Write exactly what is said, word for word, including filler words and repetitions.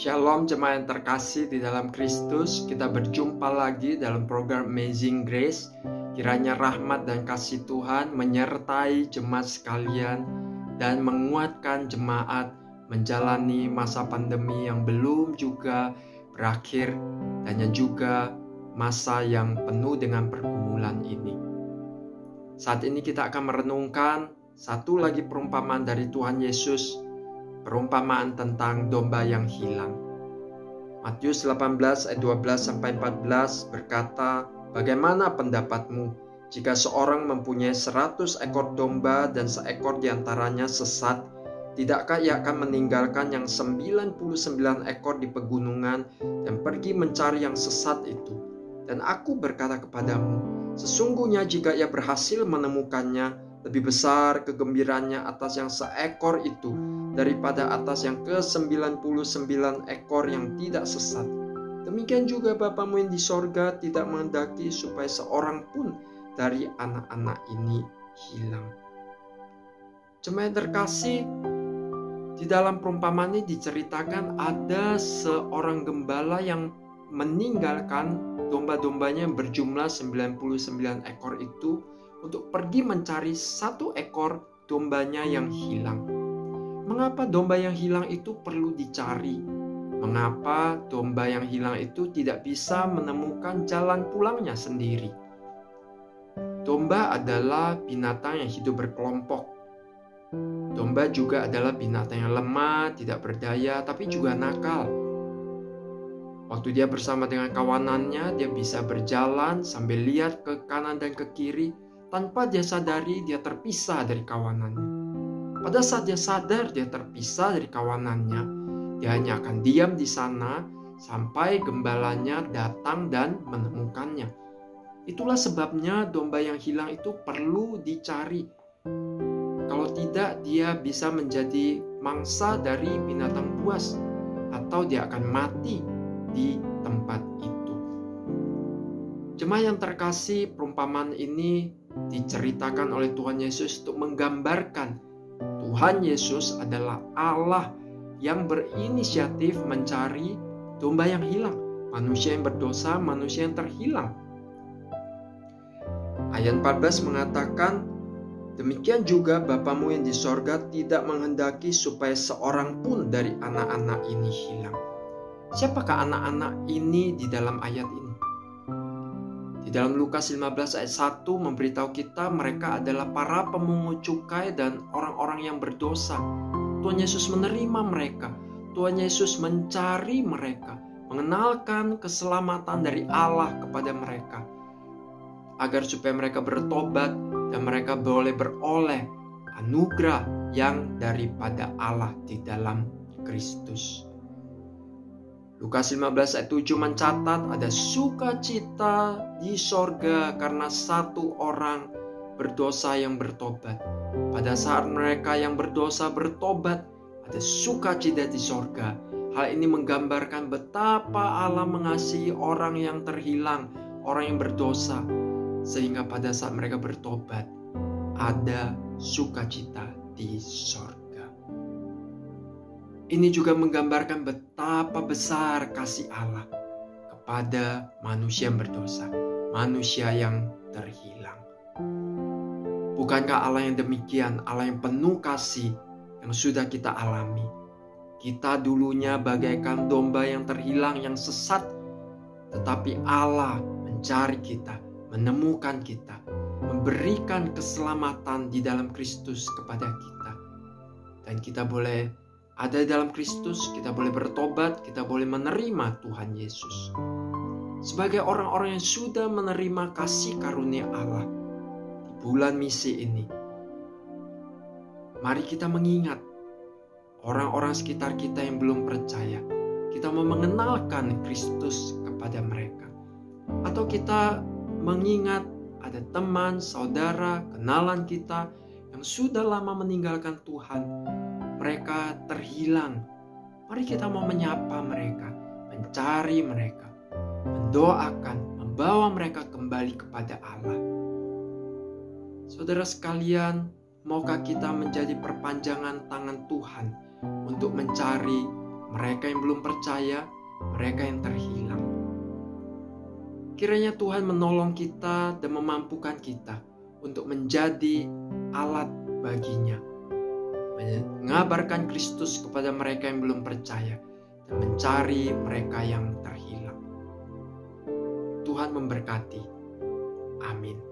Shalom jemaat yang terkasih di dalam Kristus. Kita berjumpa lagi dalam program Amazing Grace. Kiranya rahmat dan kasih Tuhan menyertai jemaat sekalian dan menguatkan jemaat menjalani masa pandemi yang belum juga berakhir, dan yang juga masa yang penuh dengan pergumulan ini. Saat ini kita akan merenungkan satu lagi perumpamaan dari Tuhan Yesus, perumpamaan tentang domba yang hilang. Matius delapan belas ayat dua belas sampai empat belas berkata, "Bagaimana pendapatmu jika seorang mempunyai seratus ekor domba dan seekor diantaranya sesat? Tidakkah ia akan meninggalkan yang sembilan puluh sembilan ekor di pegunungan dan pergi mencari yang sesat itu? Dan aku berkata kepadamu, sesungguhnya jika ia berhasil menemukannya, lebih besar kegembiraannya atas yang seekor itu daripada atas yang ke sembilan puluh sembilan ekor yang tidak sesat. Demikian juga Bapamu yang di sorga tidak menghendaki supaya seorang pun dari anak-anak ini hilang." Jemaat terkasih, di dalam perumpamaan ini diceritakan ada seorang gembala yang meninggalkan domba-dombanya yang berjumlah sembilan puluh sembilan ekor itu untuk pergi mencari satu ekor dombanya yang hilang. Mengapa domba yang hilang itu perlu dicari? Mengapa domba yang hilang itu tidak bisa menemukan jalan pulangnya sendiri? Domba adalah binatang yang hidup berkelompok. Domba juga adalah binatang yang lemah, tidak berdaya, tapi juga nakal. Waktu dia bersama dengan kawanannya, dia bisa berjalan sambil lihat ke kanan dan ke kiri. Tanpa dia sadari, dia terpisah dari kawanannya. Pada saat dia sadar dia terpisah dari kawanannya, dia hanya akan diam di sana sampai gembalanya datang dan menemukannya. Itulah sebabnya domba yang hilang itu perlu dicari. Kalau tidak, dia bisa menjadi mangsa dari binatang buas, atau dia akan mati di tempat itu. Jemaat yang terkasih, perumpamaan ini diceritakan oleh Tuhan Yesus untuk menggambarkan Tuhan Yesus adalah Allah yang berinisiatif mencari domba yang hilang, manusia yang berdosa, manusia yang terhilang. Ayat empat belas mengatakan, "Demikian juga Bapamu yang di sorga tidak menghendaki supaya seorang pun dari anak-anak ini hilang." Siapakah anak-anak ini di dalam ayat ini? Di dalam Lukas lima belas ayat satu memberitahu kita mereka adalah para pemungut cukai dan orang-orang yang berdosa. Tuhan Yesus menerima mereka. Tuhan Yesus mencari mereka, mengenalkan keselamatan dari Allah kepada mereka, agar supaya mereka bertobat dan mereka boleh beroleh anugerah yang daripada Allah di dalam Kristus. Lukas lima belas ayat tujuh mencatat ada sukacita di sorga karena satu orang berdosa yang bertobat. Pada saat mereka yang berdosa bertobat, ada sukacita di sorga. Hal ini menggambarkan betapa Allah mengasihi orang yang terhilang, orang yang berdosa, sehingga pada saat mereka bertobat, ada sukacita di sorga. Ini juga menggambarkan betapa besar kasih Allah kepada manusia yang berdosa, manusia yang terhilang. Bukankah Allah yang demikian, Allah yang penuh kasih yang sudah kita alami? Kita dulunya bagaikan domba yang terhilang, yang sesat, tetapi Allah mencari kita, menemukan kita, memberikan keselamatan di dalam Kristus kepada kita. Dan kita boleh ada di dalam Kristus, kita boleh bertobat, kita boleh menerima Tuhan Yesus. Sebagai orang-orang yang sudah menerima kasih karunia Allah di bulan misi ini, mari kita mengingat orang-orang sekitar kita yang belum percaya. Kita mau mengenalkan Kristus kepada mereka. Atau kita mengingat ada teman, saudara, kenalan kita yang sudah lama meninggalkan Tuhan. Mereka terhilang. Mari kita mau menyapa mereka, mencari mereka, mendoakan, membawa mereka kembali kepada Allah. Saudara sekalian, maukah kita menjadi perpanjangan tangan Tuhan untuk mencari mereka yang belum percaya, mereka yang terhilang. Kiranya Tuhan menolong kita dan memampukan kita untuk menjadi alat baginya, mengabarkan Kristus kepada mereka yang belum percaya dan mencari mereka yang terhilang. Tuhan memberkati. Amin.